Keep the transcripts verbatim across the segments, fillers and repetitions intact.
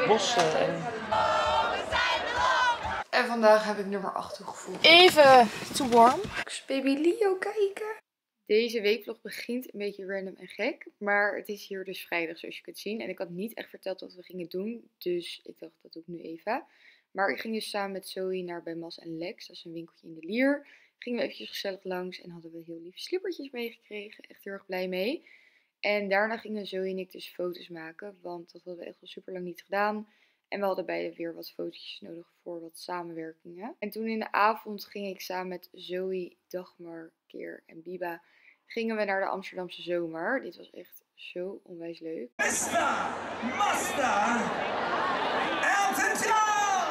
bossen. En... en vandaag heb ik nummer acht toegevoegd. Even too warm. Baby Leo kijken. Deze weekvlog begint een beetje random en gek. Maar het is hier dus vrijdag zoals je kunt zien. En ik had niet echt verteld wat we gingen doen. Dus ik dacht dat doe ik nu even. Maar ik ging dus samen met Zoe naar bij Mas en Lex. Dat is een winkeltje in de Lier. Gingen we eventjes gezellig langs. En hadden we heel lieve slippertjes meegekregen. Echt heel erg blij mee. En daarna gingen Zoe en ik dus foto's maken. Want dat hadden we echt al super lang niet gedaan. En we hadden beide weer wat fotootjes nodig voor wat samenwerkingen. En toen in de avond ging ik samen met Zoe, Dagmar, Keer en Biba gingen we naar de Amsterdamse zomer. Dit was echt zo onwijs leuk. mister Master Elton John!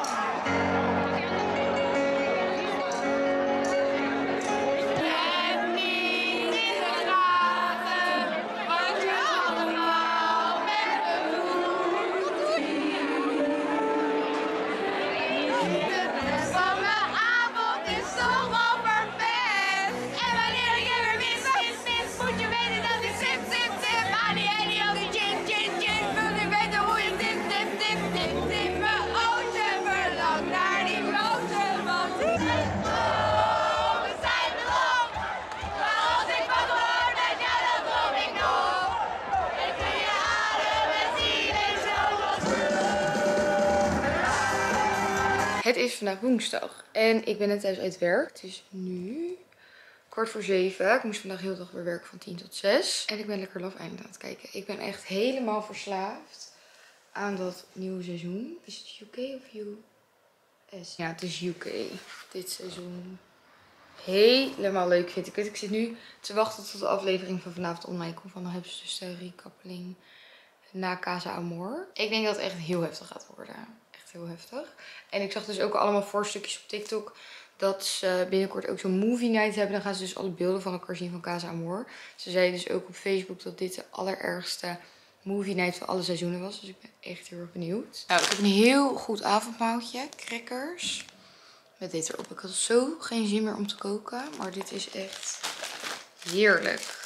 Het is vandaag woensdag en ik ben net thuis uit werk. Het is nu kwart voor zeven. Ik moest vandaag heel de dag weer werken van tien tot zes. En ik ben lekker Love Island aan het kijken. Ik ben echt helemaal verslaafd aan dat nieuwe seizoen. Is het U K of U S? Ja, het is U K. Dit seizoen. Helemaal leuk vind ik het. Ik zit nu te wachten tot de aflevering van vanavond online komt. Want dan hebben ze dus de recappeling na Casa Amor. Ik denk dat het echt heel heftig gaat worden. Heel heftig. En ik zag dus ook allemaal voorstukjes op TikTok dat ze binnenkort ook zo'n movie night hebben. Dan gaan ze dus alle beelden van elkaar zien van Casa Amor. Ze zeiden dus ook op Facebook dat dit de allerergste movie night van alle seizoenen was. Dus ik ben echt heel erg benieuwd. Nou, ik heb een heel goed avondmaaltje. Crackers. Met dit erop. Ik had zo geen zin meer om te koken. Maar dit is echt heerlijk.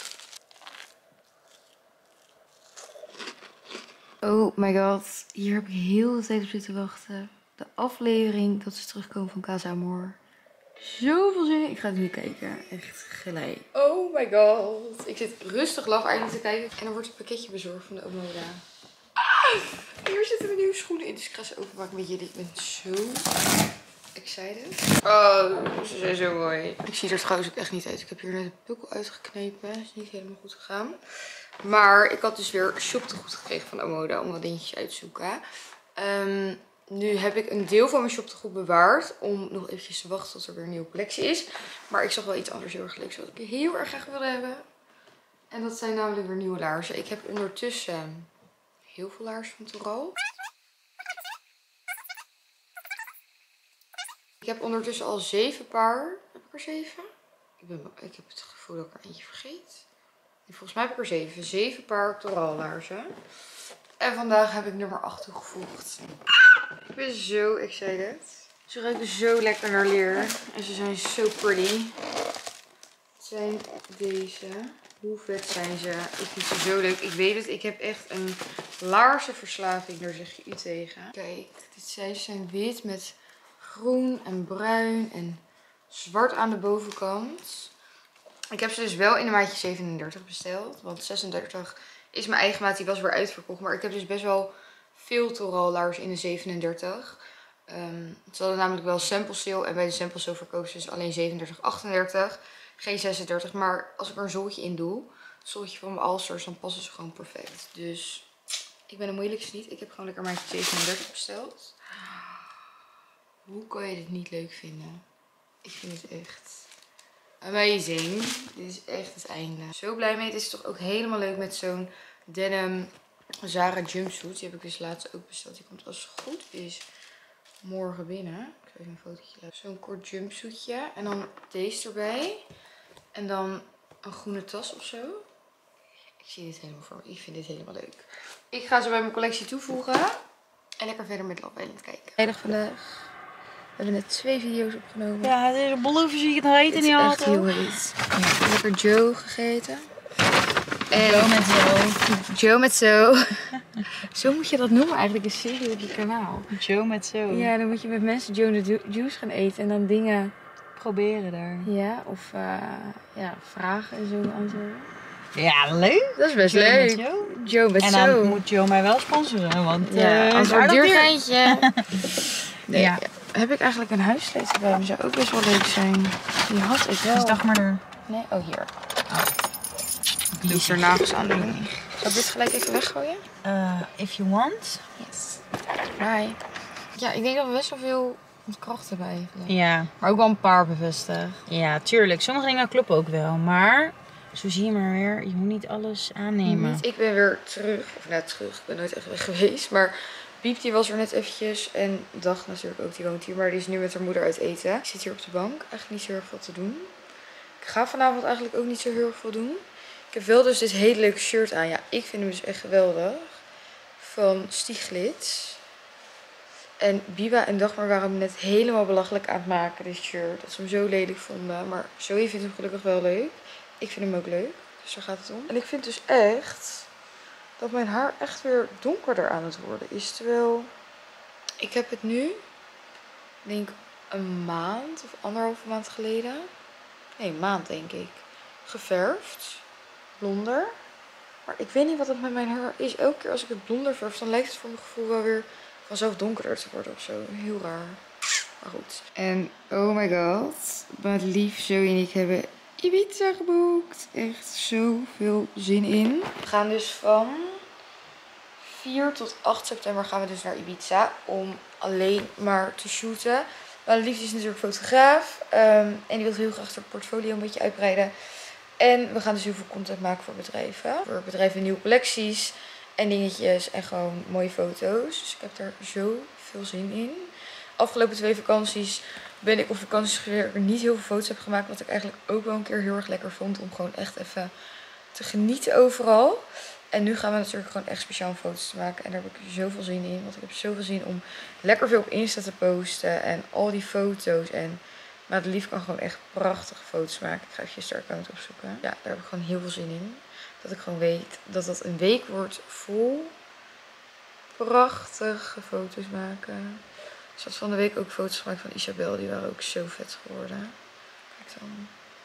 Oh my god, hier heb ik heel de tijd op zitten wachten. De aflevering dat ze terugkomen van Casa Amor. Zoveel zin in. Ik ga het nu kijken. Echt gelijk. Oh my god. Ik zit rustig Love Island te kijken. En er wordt een pakketje bezorgd van de Omoda. Ah, hier zitten mijn nieuwe schoenen in. Dus ik ga ze openmaken met jullie. Ik ben zo excited. Oh, ze zijn zo mooi. Ik zie er trouwens ook echt niet uit. Ik heb hier net een pukkel uitgeknepen. Is niet helemaal goed gegaan. Maar ik had dus weer shoptegoed gekregen van Omoda om wat dingetjes uit te zoeken. Um, nu heb ik een deel van mijn shoptegoed bewaard om nog eventjes te wachten tot er weer een nieuwe collectie is. Maar ik zag wel iets anders heel erg leuks wat ik heel erg graag wilde hebben. En dat zijn namelijk weer nieuwe laarzen. Ik heb ondertussen heel veel laarzen van Toral. Ik heb ondertussen al zeven paar. Heb ik er zeven? Ik, ben, ik heb het gevoel dat ik er eentje vergeet. Volgens mij heb ik er zeven. Zeven paar Toral laarzen. En vandaag heb ik nummer acht toegevoegd. Ik ben zo excited. Ze ruiken zo lekker naar leer. En ze zijn zo pretty. Het zijn deze. Hoe vet zijn ze? Ik vind ze zo leuk. Ik weet het. Ik heb echt een laarzenverslaving. Daar zeg je u tegen. Kijk. Dit zijn, ze zijn wit met groen en bruin en zwart aan de bovenkant. Ik heb ze dus wel in de maatje zevenendertig besteld. Want zesendertig is mijn eigen maat. Die was weer uitverkocht. Maar ik heb dus best wel veel Toral laarzen in de zevenendertig. Um, ze hadden namelijk wel sample sale. En bij de sample sale verkopen ze dus alleen zevenendertig, achtendertig. Geen zesendertig. Maar als ik er een zooltje in doe. Een zooltje van mijn Allstars. Dan passen ze gewoon perfect. Dus ik ben de moeilijkste niet. Ik heb gewoon lekker maatje zevenendertig besteld. Hoe kan je dit niet leuk vinden? Ik vind het echt amazing. Dit is echt het einde. Zo blij mee. Het is toch ook helemaal leuk met zo'n denim Zara jumpsuit. Die heb ik dus laatst ook besteld. Die komt als het goed is morgen binnen. Ik zal even een fotootje laten. Zo'n kort jumpsuitje. En dan deze erbij. En dan een groene tas of zo. Ik zie dit helemaal voor me. Ik vind dit helemaal leuk. Ik ga ze bij mijn collectie toevoegen. En lekker verder met Love Island kijken. Vrijdag vandaag. We hebben net twee video's opgenomen. Ja, het is een beloofd zie ik het nog eten niet altijd. Het is echt heel heet. Ja, lekker Joe gegeten. En Joe met zo. Joe met zo. Zo moet je dat noemen eigenlijk, een serie op je kanaal. Joe met zo. Ja, dan moet je met mensen Joe the Ju- Juice gaan eten en dan dingen... Proberen daar. Ja, of uh, ja, vragen en zo antwoorden. Ja, leuk. Dat is best Joe leuk. met Joe. Joe met En zo. dan moet Joe mij wel sponsoren, want ja, uh, als is aardig duur duur. geintje. Nee, Ja. Heb ik eigenlijk een huissleutel bij me? Zou ook best wel leuk zijn. Die had ik wel. Dus dacht maar er. Nee, oh hier. Die is er nagels aan doen. Zal ik dit gelijk even weggooien? Uh, if you want. Yes. Bye. Ja, ik denk dat we best wel veel kracht hebben eigenlijk. Ja. Maar ook wel een paar bevestigd. Ja, tuurlijk. Sommige dingen kloppen ook wel. Maar, zo zie je maar weer, je moet niet alles aannemen. Niet. Ik ben weer terug. Of net terug. Ik ben nooit echt weg geweest. Maar Piep die was er net eventjes. En Dag natuurlijk ook, die woont hier. Maar die is nu met haar moeder uit eten. Ik zit hier op de bank. Eigenlijk niet zo heel erg veel te doen. Ik ga vanavond eigenlijk ook niet zo heel erg veel doen. Ik heb wel dus dit hele leuke shirt aan. Ja, ik vind hem dus echt geweldig. Van Stieglitz. En Biba en Dagmar waren hem net helemaal belachelijk aan het maken, dit shirt. Dat ze hem zo lelijk vonden. Maar Zoe vindt hem gelukkig wel leuk. Ik vind hem ook leuk. Dus daar gaat het om. En ik vind dus echt dat mijn haar echt weer donkerder aan het worden is. Terwijl ik heb het nu, denk een maand of anderhalve maand geleden. Nee, een maand denk ik. Geverfd. Blonder. Maar ik weet niet wat het met mijn haar is. Elke keer als ik het blonder verf, dan lijkt het voor mijn gevoel wel weer vanzelf donkerder te worden of zo. Heel raar. Maar goed. En oh my god. Mijn lief Zoe en ik hebben Ibiza geboekt. Echt zoveel zin in. We gaan dus van vier tot acht september gaan we dus naar Ibiza. Om alleen maar te shooten. Mijn liefde is natuurlijk fotograaf. Um, en die wil heel graag haar portfolio een beetje uitbreiden. En we gaan dus heel veel content maken voor bedrijven. Voor bedrijven nieuwe collecties en dingetjes en gewoon mooie foto's. Dus ik heb daar zoveel zin in. Afgelopen twee vakanties ben ik op vakanties geweest niet heel veel foto's heb gemaakt. Wat ik eigenlijk ook wel een keer heel erg lekker vond. Om gewoon echt even te genieten overal. En nu gaan we natuurlijk gewoon echt speciaal foto's te maken. En daar heb ik zoveel zin in. Want ik heb zoveel zin om lekker veel op Insta te posten. En al die foto's en... Maar de lief kan gewoon echt prachtige foto's maken. Ik ga even je Insta-account opzoeken. Ja, daar heb ik gewoon heel veel zin in. Dat ik gewoon weet dat dat een week wordt vol prachtige foto's maken. Dus had van de week ook foto's gemaakt van Isabel. Die waren ook zo vet geworden. Kijk dan.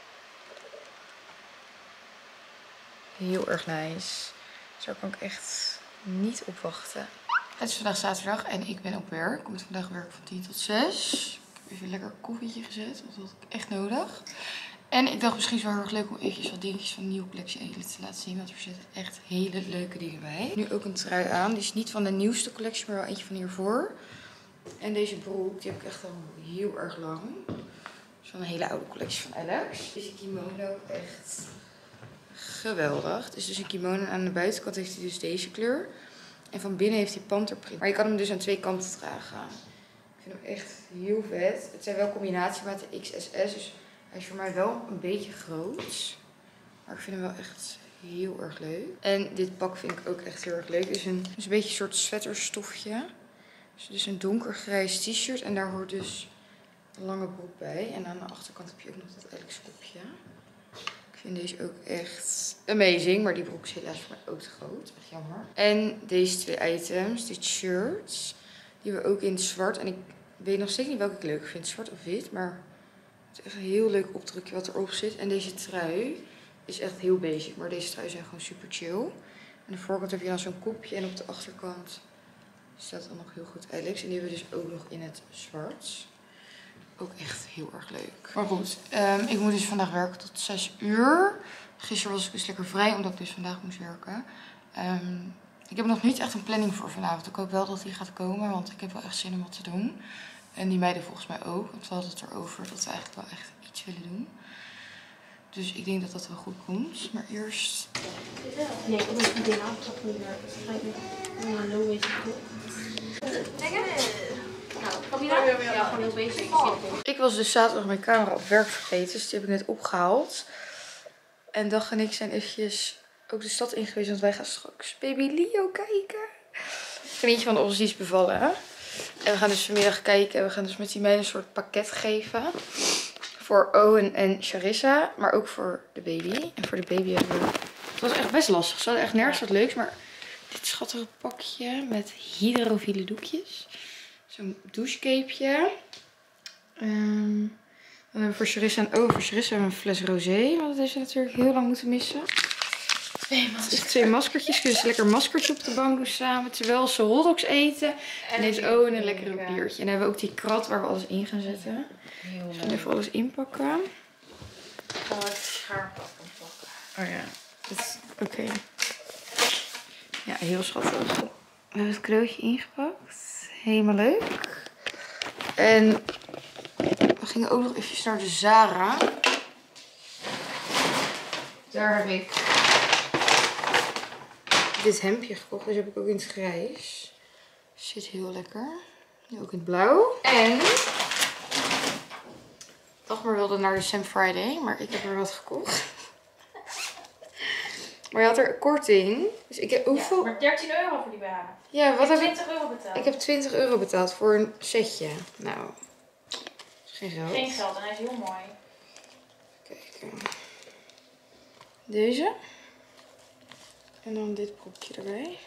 Heel erg nice. Dus daar kan ik echt niet op wachten. Het is vandaag zaterdag en ik ben op werk. Ik moet vandaag werken van tien tot zes. Even een lekker koffietje gezet, want dat had ik echt nodig. En ik dacht misschien is het wel heel erg leuk om eventjes wat dingetjes van de nieuwe collectie Edele te laten zien. Want er zitten echt hele leuke dingen bij. Nu ook een trui aan. Die is niet van de nieuwste collectie, maar wel eentje van hiervoor. En deze broek, die heb ik echt al heel erg lang. Dat is van een hele oude collectie van Alex. Deze kimono echt geweldig. Het is dus een kimono en aan de buitenkant heeft hij dus deze kleur. En van binnen heeft hij panterprint. Maar je kan hem dus aan twee kanten dragen. Ik vind hem echt heel vet. Het zijn wel combinatiematen X S S. Dus hij is voor mij wel een beetje groot. Maar ik vind hem wel echt heel erg leuk. En dit pak vind ik ook echt heel erg leuk. Het is een, het is een beetje een soort sweaterstofje. Dus het is een donkergrijs t-shirt. En daar hoort dus een lange broek bij. En aan de achterkant heb je ook nog dat Alex kopje. Ik vind deze ook echt amazing. Maar die broek is helaas voor mij ook te groot. Echt jammer. En deze twee items. Dit shirt. Die hebben we ook in het zwart. En ik weet nog steeds niet welke ik leuk vind. Zwart of wit. Maar het is echt een heel leuk opdrukje wat erop zit. En deze trui is echt heel basic. Maar deze trui zijn gewoon super chill. Aan de voorkant heb je dan zo'n kopje. En op de achterkant staat dan nog heel goed Alex. En die hebben we dus ook nog in het zwart. Ook echt heel erg leuk. Maar goed, um, ik moet dus vandaag werken tot zes uur. Gisteren was ik dus lekker vrij, omdat ik dus vandaag moest werken. Um, ik heb nog niet echt een planning voor vanavond. Ik hoop wel dat die gaat komen, want ik heb wel echt zin om wat te doen. En die meiden volgens mij ook. Want we hadden het erover dat we eigenlijk wel echt iets willen doen. Dus ik denk dat dat wel goed komt. Maar eerst... Nee, ik moet die avond toch niet werken. Nou, no way. Nou, kom je daar? Ja, gewoon heel basic. Ik was dus zaterdag mijn camera op werk vergeten. Dus die heb ik net opgehaald. En Dag en ik zijn eventjes ook de stad in geweest. Want wij gaan straks Baby Leo kijken. Vriendje van ons die is bevallen. Hè? En we gaan dus vanmiddag kijken. We gaan dus met die meiden een soort pakket geven. Voor Owen en Charissa. Maar ook voor de baby. En voor de baby hebben we... Het was echt best lastig. Ze hadden echt nergens wat leuks. Maar dit schattige pakje met hydrofiele doekjes. Zo'n douchecapeje. Um, dan hebben we voor Charissa en oh, voor Charissa hebben we een fles rosé. Want dat heeft ze natuurlijk heel lang moeten missen. Twee maskers. Dus twee maskertjes. Kunnen ze lekker een maskertje op de bank doen samen. Terwijl ze hotdogs eten. En heeft ook een lekkere biertje. En dan hebben we ook die krat waar we alles in gaan zetten. Heel dus we gaan even alles inpakken. Ik ga het schaarpak pakken. Oh ja. Oké. Okay. Ja, heel schattig. We hebben het cadeautje ingepakt. Helemaal leuk. En we gingen ook nog even naar de Zara. Daar heb ik dit hemdje gekocht. Dus heb ik ook in het grijs. Zit heel lekker. Nu ook in het blauw. En Dagmar wilde naar de Sam Friday. Maar ik heb er wat gekocht. Maar je had er korting. Dus ik heb hoeveel? Ja, maar dertien euro voor die B H. Ja, wat heb ik? twintig euro betaald. Ik heb twintig euro betaald voor een setje. Nou, is geen geld. Geen geld en hij is heel mooi. Kijk. Deze. En dan dit propje erbij.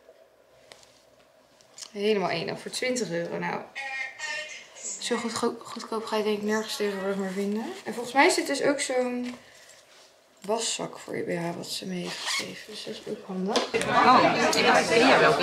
Helemaal één. Dan voor twintig euro. Nou, zo goed, goedkoop ga je denk ik nergens tegenwoordig maar vinden. En volgens mij zit dus ook zo'n waszak voor je B H wat ze mee heeft gegeven. Dus dat is ook handig. Oh, ik heb hier wel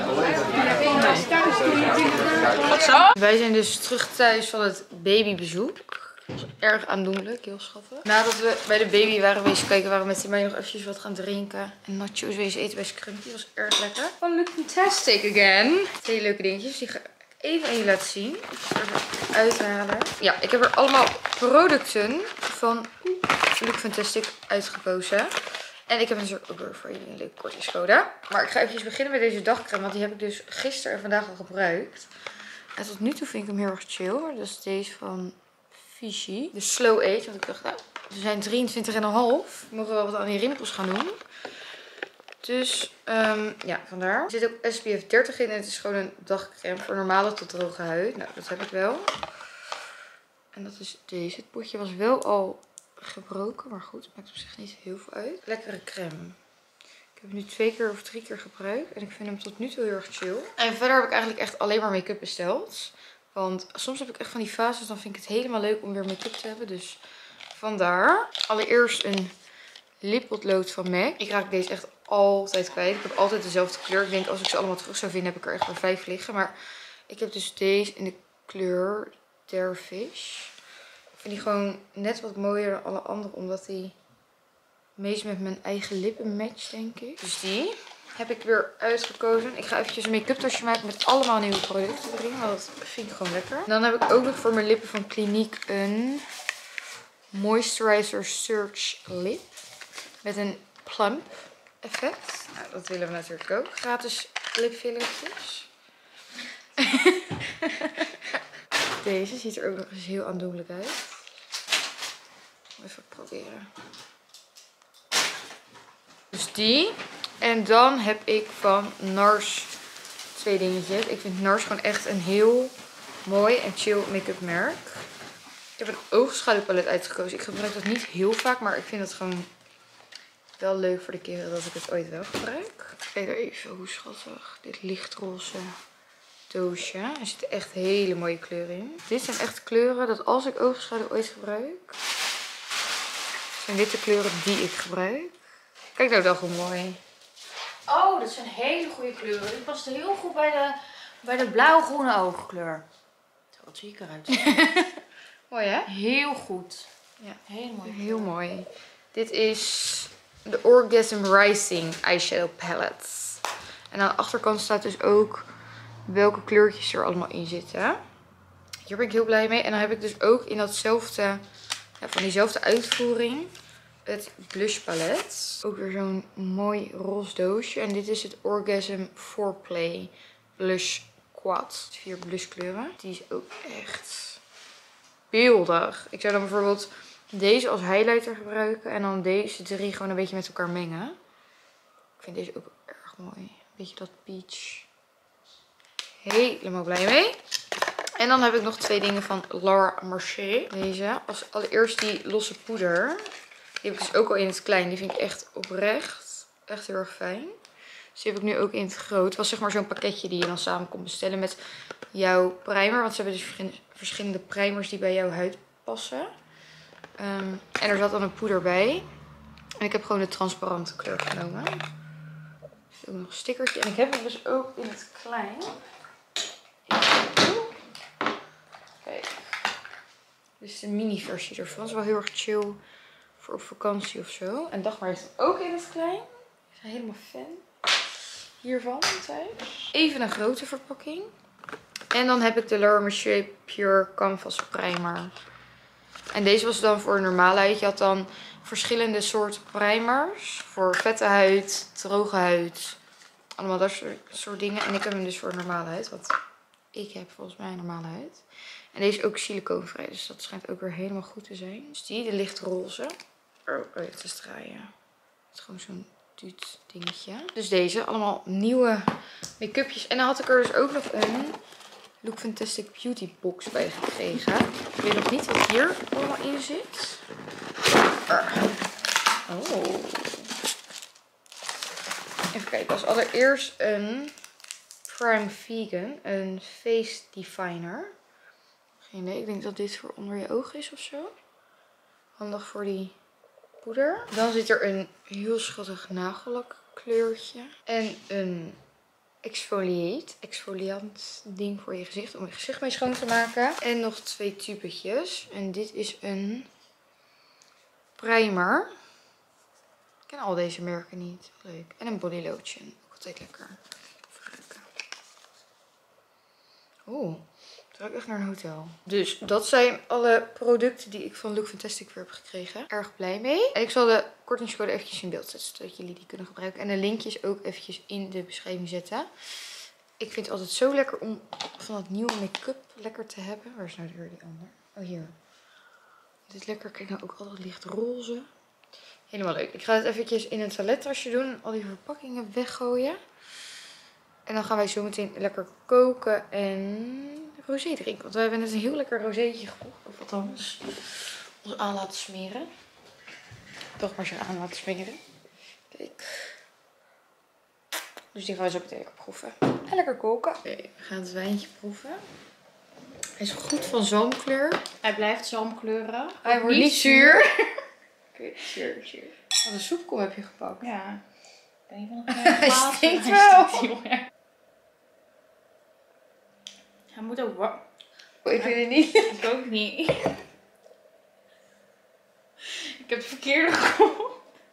Wat zo? Wij zijn dus terug thuis van het babybezoek. Dat was erg aandoenlijk, heel schattig. Nadat we bij de baby waren wezen kijken, waren we met mij nog eventjes wat gaan drinken. En nachos wezen eten bij Scrumpy. Dat was erg lekker. Van Look Fantastic again. Twee leuke dingetjes. Die ga ik even aan je laten zien. Even uithalen. Ja, ik heb er allemaal producten van Look Fantastic uitgekozen. En ik heb natuurlijk ook weer voor jullie een leuke kortingscode. Maar ik ga even beginnen met deze dagcreme. Want die heb ik dus gisteren en vandaag al gebruikt. En tot nu toe vind ik hem heel erg chill. Dat is deze van Vichy. De Slow Age. Want ik dacht, nou, ze zijn drieëntwintig en een half. We mogen wel wat aan die rimpels gaan doen. Dus um, ja, vandaar. Er zit ook S P F dertig in. En het is gewoon een dagcreme voor normale tot droge huid. Nou, dat heb ik wel. En dat is deze. Het potje was wel al gebroken. Maar goed, het maakt op zich niet heel veel uit. Lekkere crème. Ik heb hem nu twee keer of drie keer gebruikt. En ik vind hem tot nu toe heel erg chill. En verder heb ik eigenlijk echt alleen maar make-up besteld. Want soms heb ik echt van die fases. Dan vind ik het helemaal leuk om weer make-up te hebben. Dus vandaar. Allereerst een lippotlood van M A C. Ik raak deze echt altijd kwijt. Ik heb altijd dezelfde kleur. Ik denk als ik ze allemaal terug zou vinden heb ik er echt wel vijf liggen. Maar ik heb dus deze in de kleur Dervish. Ik vind die gewoon net wat mooier dan alle andere. Omdat die meest met mijn eigen lippen matcht, denk ik. Dus die heb ik weer uitgekozen. Ik ga eventjes een make-up tasje maken met allemaal nieuwe producten erin. Want dat vind ik gewoon lekker. Dan heb ik ook nog voor mijn lippen van Clinique een Moisturizer Surge Lip. Met een plump effect. Nou, dat willen we natuurlijk ook. Gratis lipfillertjes. Deze ziet er ook nog eens heel aandoenlijk uit. Even proberen. Dus die. En dan heb ik van NARS twee dingetjes. Ik vind NARS gewoon echt een heel mooi en chill make-up merk. Ik heb een oogschaduwpalet uitgekozen. Ik gebruik dat niet heel vaak, maar ik vind het gewoon wel leuk voor de keren dat ik het ooit wel gebruik. Kijk er even hoe schattig. Dit lichtroze doosje. Er zitten echt hele mooie kleuren in. Dit zijn echt kleuren dat als ik oogschaduw ooit gebruik, zijn dit de kleuren die ik gebruik. Kijk nou dan hoe mooi. Oh, dat zijn hele goede kleuren. Die past heel goed bij de, bij de blauw-groene oogkleur. Zo, wat zie ik eruit. Mooi hè? Heel goed. Ja, heel mooi. Heel mooi. Dit is de Orgasm Rising Eyeshadow Palette. En aan de achterkant staat dus ook welke kleurtjes er allemaal in zitten. Hier ben ik heel blij mee. En dan heb ik dus ook in datzelfde, ja, van diezelfde uitvoering, het blush palet. Ook weer zo'n mooi roze doosje. En dit is het Orgasm Foreplay Blush Quad. Vier blushkleuren. Die is ook echt beeldig. Ik zou dan bijvoorbeeld deze als highlighter gebruiken. En dan deze drie gewoon een beetje met elkaar mengen. Ik vind deze ook erg mooi. Een beetje dat peach. Helemaal blij mee. En dan heb ik nog twee dingen van Laura Mercier. Deze. Als allereerst die losse poeder. Die heb ik dus ook al in het klein. Die vind ik echt oprecht echt heel erg fijn. Dus die heb ik nu ook in het groot. Het was zeg maar zo'n pakketje die je dan samen kon bestellen met jouw primer. Want ze hebben dus verschillende primers die bij jouw huid passen. Um, en er zat dan een poeder bij. En ik heb gewoon de transparante kleur genomen. Er zit ook nog een stickertje. En ik heb hem dus ook in het klein. Kijk. Dit is de mini versie ervan. Dat is wel heel erg chill voor op vakantie of zo. En Dagmar heeft hem ook in het klein. Ik ben helemaal fan hiervan thuis. Even een grote verpakking. En dan heb ik de Laura Mercier Pure Canvas Primer. En deze was dan voor een normale huid. Je had dan verschillende soorten primers. Voor vette huid, droge huid. Allemaal dat soort, soort dingen. En ik heb hem dus voor een normale huid. Want ik heb volgens mij een normale huid. En deze is ook silicoonvrij. Dus dat schijnt ook weer helemaal goed te zijn. Dus die, de lichtroze. Oh, oh ja, het is draaien. Het is gewoon zo'n duut dingetje. Dus deze, allemaal nieuwe make-upjes. En dan had ik er dus ook nog een Look Fantastic Beauty Box bij gekregen. Ik weet nog niet wat hier allemaal in zit. Oh. Even kijken. Als allereerst een Prime Vegan. Een Face Definer. Geen idee. Ik denk dat dit voor onder je ogen is of zo. Handig voor die poeder. Dan zit er een heel schattig nagellak kleurtje. En een exfoliate, exfoliant ding voor je gezicht. Om je gezicht mee schoon te maken. En nog twee tubetjes. En dit is een primer. Ik ken al deze merken niet. Leuk. En een body lotion. Ook altijd lekker. Ruiken. Oeh. Het ruikt echt naar een hotel. Dus dat zijn alle producten die ik van Look Fantastic weer heb gekregen. Erg blij mee. En ik zal de kortingscode eventjes in beeld zetten. Zodat jullie die kunnen gebruiken. En de linkjes ook eventjes in de beschrijving zetten. Ik vind het altijd zo lekker om van dat nieuwe make-up lekker te hebben. Waar is nou weer die ander? Oh, hier. Dit is lekker. Kijk nou ook altijd licht roze. Helemaal leuk. Ik ga het eventjes in een toilettasje doen. Al die verpakkingen weggooien. En dan gaan wij zo meteen lekker koken en rosé drinken. Want we hebben net een heel lekker roséetje gekocht. Of althans, ons aan laten smeren. Toch maar zo aan laten smeren. Kijk. Dus die gaan we zo meteen lekker proeven. En lekker koken. Oké, we gaan het wijntje proeven. Hij is goed van zalmkleur. Hij blijft zalmkleuren. Hij wordt niet zuur. Oké, zuur, zuur. Wat een soepkom heb je gepakt. Ja. Ik ben niet van het Hij stinkt wel. Hij moet ook warm. Oh, ik vind het niet. Ik ook niet. Ik heb het verkeerde gekocht.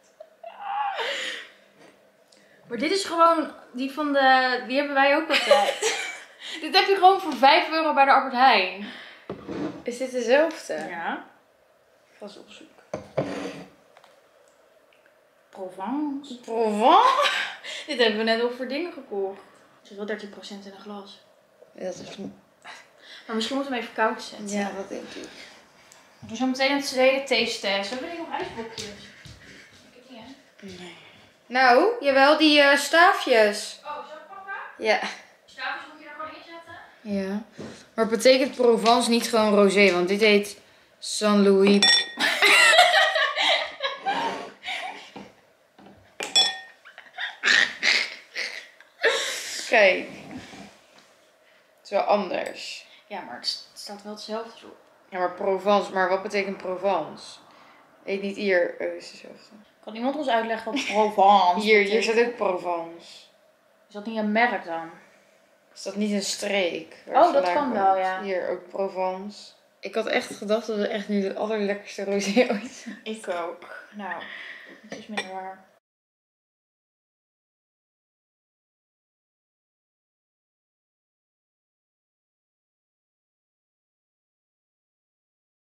Maar dit is gewoon die van de... Die hebben wij ook altijd. Dit heb je gewoon voor vijf euro bij de Albert Heijn. Is dit dezelfde? Ja. Ik ga eens opzoeken. Provence. Provence? Dit hebben we net ook voor dingen gekocht. Er zit wel dertien procent in een glas. Ja, dat is... Maar misschien moeten we hem even koud zetten. Ja, dat denk ik. We doen zo meteen een tweede taste test. Hebben we hier nog ijsblokjes? Ik weet niet, hè? Nee. Nou, jawel, die uh, staafjes. Oh, zal ik pakken? Ja. Staafjes moet je er gewoon inzetten? Ja. Maar betekent Provence niet gewoon rosé? Want dit heet Saint-Louis. Kijk. Het is wel anders. Ja, maar het staat wel hetzelfde op. Ja, maar Provence. Maar wat betekent Provence? Heet niet hier. Oh, is hetzelfde. Kan iemand ons uitleggen wat Provence Hier, hier betekent? staat ook Provence. Is dat niet een merk dan? Is dat niet een streek? waar Oh, het dat vandaan kan wel, komt? ja. Hier, ook Provence. Ik had echt gedacht dat het echt nu de allerlekkerste rosé ooit is. Ik ook. Nou, het is minder waar.